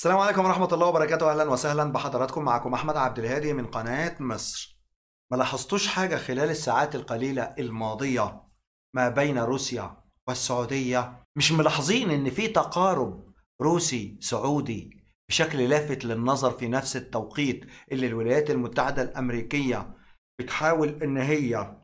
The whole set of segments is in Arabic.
السلام عليكم ورحمة الله وبركاته. أهلا وسهلا بحضراتكم. معكم أحمد عبد الهادي من قناة مصر. ما لاحظتوش حاجة خلال الساعات القليلة الماضية ما بين روسيا والسعودية؟ مش ملاحظين إن في تقارب روسي سعودي بشكل لافت للنظر في نفس التوقيت اللي الولايات المتحدة الأمريكية بتحاول إن هي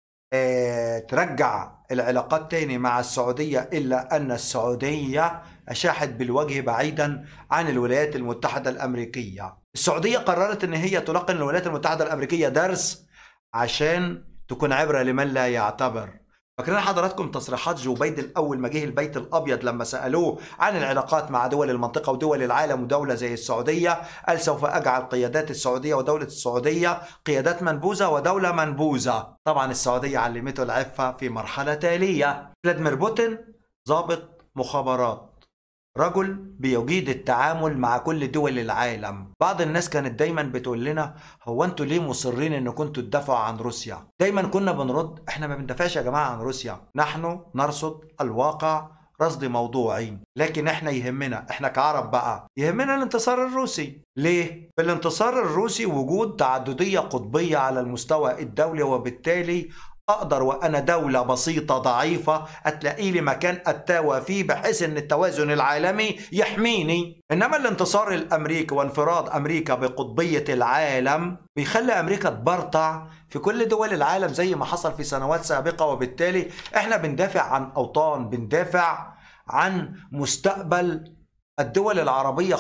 ترجع العلاقات تاني مع السعودية، إلا أن السعودية أشاحت بالوجه بعيدا عن الولايات المتحدة الأمريكية. السعودية قررت أن هي تلقن الولايات المتحدة الأمريكية درس عشان تكون عبرة لمن لا يعتبر. فاكرين حضراتكم تصريحات جو بايدن أول ما جه البيت الأبيض لما سألوه عن العلاقات مع دول المنطقة ودول العالم ودولة زي السعودية؟ قال سوف أجعل قيادات السعودية ودولة السعودية قيادات منبوذة ودولة منبوذة. طبعا السعودية علمته العفة في مرحلة تالية. فلاديمير بوتين ضابط مخابرات، رجل بيجيد التعامل مع كل دول العالم. بعض الناس كانت دايما بتقول لنا هو انتوا ليه مصرين ان كنتوا تدافعوا عن روسيا؟ دايما كنا بنرد احنا ما بندافعش يا جماعة عن روسيا، نحن نرصد الواقع رصد موضوعي. لكن احنا يهمنا، احنا كعرب بقى، يهمنا الانتصار الروسي. ليه؟ في الانتصار الروسي وجود تعددية قطبية على المستوى الدولي، وبالتالي اقدر وانا دولة بسيطة ضعيفة اتلاقي لي مكان اتاوى فيه بحيث ان التوازن العالمي يحميني. انما الانتصار الامريكي وانفراد امريكا بقطبية العالم بيخلي امريكا تبرطع في كل دول العالم زي ما حصل في سنوات سابقة، وبالتالي احنا بندافع عن اوطان، بندافع عن مستقبل الدول العربية،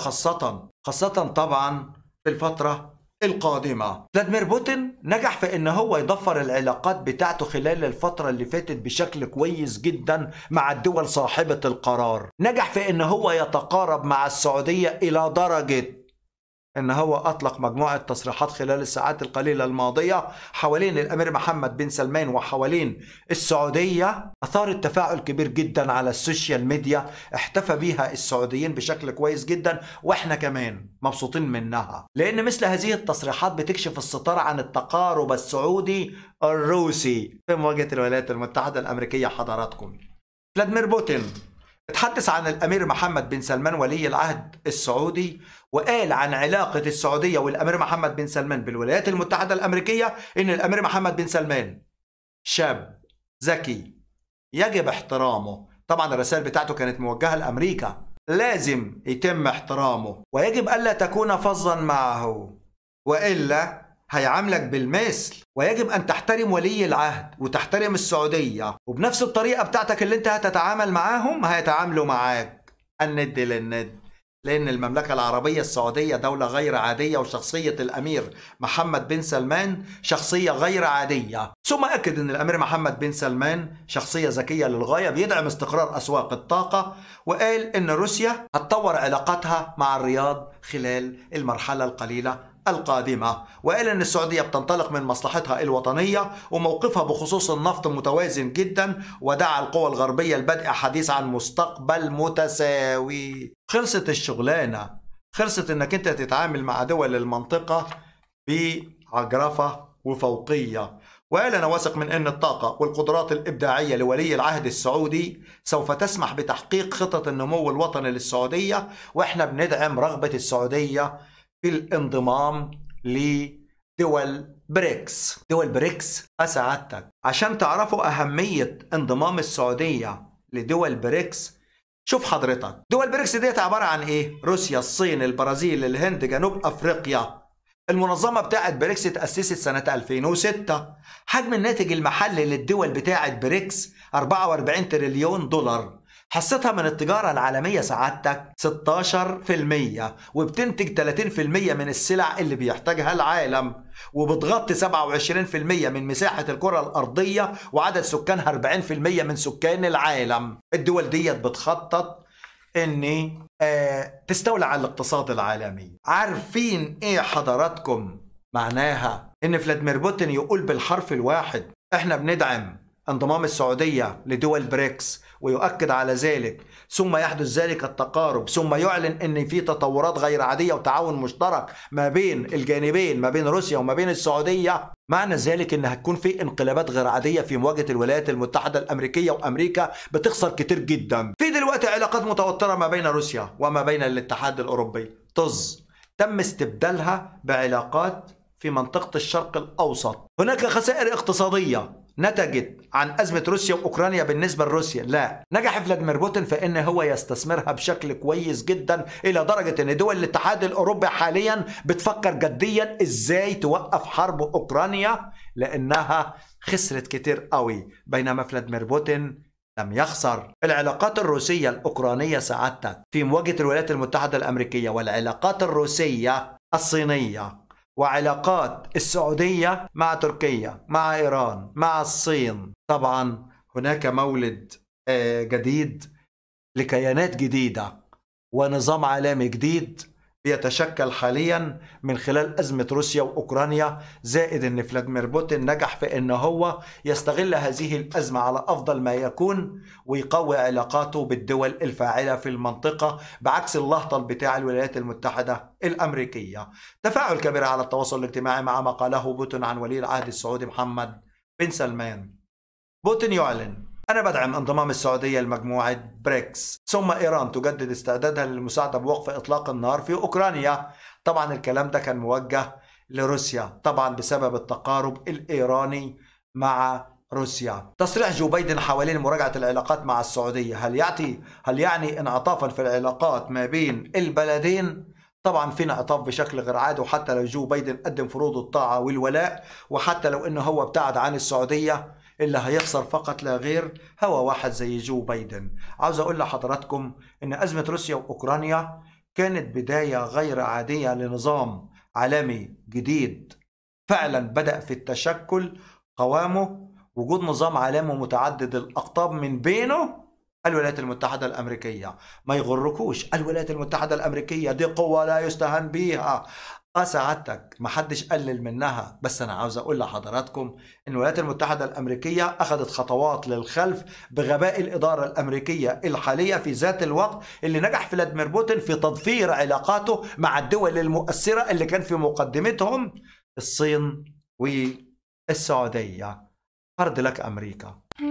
خاصة طبعا في الفترة القادمة. فلاديمير بوتين نجح في ان هو يضفر العلاقات بتاعته خلال الفترة اللي فاتت بشكل كويس جدا مع الدول صاحبة القرار. نجح في ان هو يتقارب مع السعودية الى درجة ان هو اطلق مجموعة تصريحات خلال الساعات القليلة الماضية حوالين الامير محمد بن سلمان وحوالين السعودية، اثارت تفاعل كبير جدا على السوشيال ميديا، احتفى بيها السعوديين بشكل كويس جدا، واحنا كمان مبسوطين منها، لان مثل هذه التصريحات بتكشف الستار عن التقارب السعودي الروسي في مواجهة الولايات المتحدة الامريكية. حضراتكم، فلاديمير بوتين اتحدث عن الأمير محمد بن سلمان ولي العهد السعودي، وقال عن علاقة السعودية والأمير محمد بن سلمان بالولايات المتحدة الأمريكية إن الأمير محمد بن سلمان شاب ذكي يجب احترامه. طبعا الرسائل بتاعته كانت موجهة لأمريكا، لازم يتم احترامه ويجب ألا تكون فظا معه وإلا هيعاملك بالمثل، ويجب أن تحترم ولي العهد وتحترم السعودية، وبنفس الطريقة بتاعتك اللي انت هتتعامل معاهم هيتعاملوا معاك الند للند، لأن المملكة العربية السعودية دولة غير عادية، وشخصية الأمير محمد بن سلمان شخصية غير عادية. ثم أكد أن الأمير محمد بن سلمان شخصية ذكية للغاية بيدعم استقرار أسواق الطاقة، وقال أن روسيا هتطور علاقتها مع الرياض خلال المرحلة القليلة القادمة، وقال أن السعودية بتنطلق من مصلحتها الوطنية وموقفها بخصوص النفط متوازن جدا، ودعا القوى الغربية البدء حديث عن مستقبل متساوي. خلصت الشغلانة، خلصت انك انت تتعامل مع دول المنطقة بعجرفة وفوقية. وقال أنا واثق من أن الطاقة والقدرات الإبداعية لولي العهد السعودي سوف تسمح بتحقيق خطط النمو الوطني للسعودية، وإحنا بندعم رغبة السعودية في الانضمام لدول بريكس. دول بريكس أسعدتك عشان تعرفوا أهمية انضمام السعودية لدول بريكس. شوف حضرتك، دول بريكس ديت عبارة عن إيه؟ روسيا، الصين، البرازيل، الهند، جنوب أفريقيا. المنظمة بتاعت بريكس تأسست سنة 2006. حجم الناتج المحلي للدول بتاعت بريكس 44 تريليون دولار. حصتها من التجارة العالمية سعادتك 16%، وبتنتج 30% من السلع اللي بيحتاجها العالم، وبتغطي 27% من مساحة الكرة الأرضية، وعدد سكانها 40% من سكان العالم. الدول ديت بتخطط ان تستولى على الاقتصاد العالمي. عارفين ايه حضراتكم معناها ان فلاديمير بوتين يقول بالحرف الواحد احنا بندعم انضمام السعودية لدول بريكس ويؤكد على ذلك، ثم يحدث ذلك التقارب، ثم يعلن ان في تطورات غير عادية وتعاون مشترك ما بين الجانبين، ما بين روسيا وما بين السعودية، معنى ذلك ان هتكون في انقلابات غير عادية في مواجهة الولايات المتحدة الامريكية، وامريكا بتخسر كتير جدا. في دلوقتي علاقات متوترة ما بين روسيا وما بين الاتحاد الاوروبي، تم استبدالها بعلاقات في منطقة الشرق الأوسط. هناك خسائر اقتصادية نتجت عن أزمة روسيا وأوكرانيا بالنسبة لروسيا. لا، نجح فلاديمير بوتين في أنه هو يستثمرها بشكل كويس جدا، إلى درجة أن دول الاتحاد الأوروبي حاليا بتفكر جديا إزاي توقف حرب أوكرانيا، لأنها خسرت كتير قوي، بينما فلاديمير بوتين لم يخسر. العلاقات الروسية الأوكرانية سعادتك في مواجهة الولايات المتحدة الأمريكية، والعلاقات الروسية الصينية، وعلاقات السعودية مع تركيا، مع إيران، مع الصين. طبعا هناك مولد جديد لكيانات جديدة ونظام عالمي جديد بيتشكل حاليا من خلال أزمة روسيا وأوكرانيا، زائد أن فلاديمير بوتين نجح في أنه هو يستغل هذه الأزمة على أفضل ما يكون، ويقوي علاقاته بالدول الفاعلة في المنطقة، بعكس اللهطل بتاع الولايات المتحدة الأمريكية. تفاعل كبير على التواصل الاجتماعي مع ما قاله بوتين عن ولي العهد السعودي محمد بن سلمان. بوتين يعلن: أنا بدعم انضمام السعودية لمجموعة بريكس. ثم إيران تجدد استعدادها للمساعدة بوقف إطلاق النار في أوكرانيا. طبعا الكلام ده كان موجه لروسيا، طبعا بسبب التقارب الإيراني مع روسيا. تصريح جو بايدن حوالين مراجعة العلاقات مع السعودية، هل يعني انعطافا في العلاقات ما بين البلدين؟ طبعا في انعطاف بشكل غير عادي، وحتى لو جو بايدن قدم فروض الطاعة والولاء، وحتى لو انه هو ابتعد عن السعودية، اللي هيخسر فقط لا غير هو واحد زي جو بايدن. عاوز اقول لحضراتكم ان ازمة روسيا واوكرانيا كانت بداية غير عادية لنظام عالمي جديد فعلا بدأ في التشكل، قوامه وجود نظام عالمي متعدد الأقطاب، من بينه الولايات المتحدة الأمريكية. ما يغركوش، الولايات المتحدة الأمريكية دي قوة لا يستهان بيها. سعادتك محدش قلل منها، بس أنا عاوز أقول لحضراتكم إن الولايات المتحدة الأمريكية أخذت خطوات للخلف بغباء الإدارة الأمريكية الحالية، في ذات الوقت اللي نجح فلاديمير بوتين في تضفير علاقاته مع الدول المؤثرة اللي كان في مقدمتهم الصين والسعودية. هارد لك أمريكا.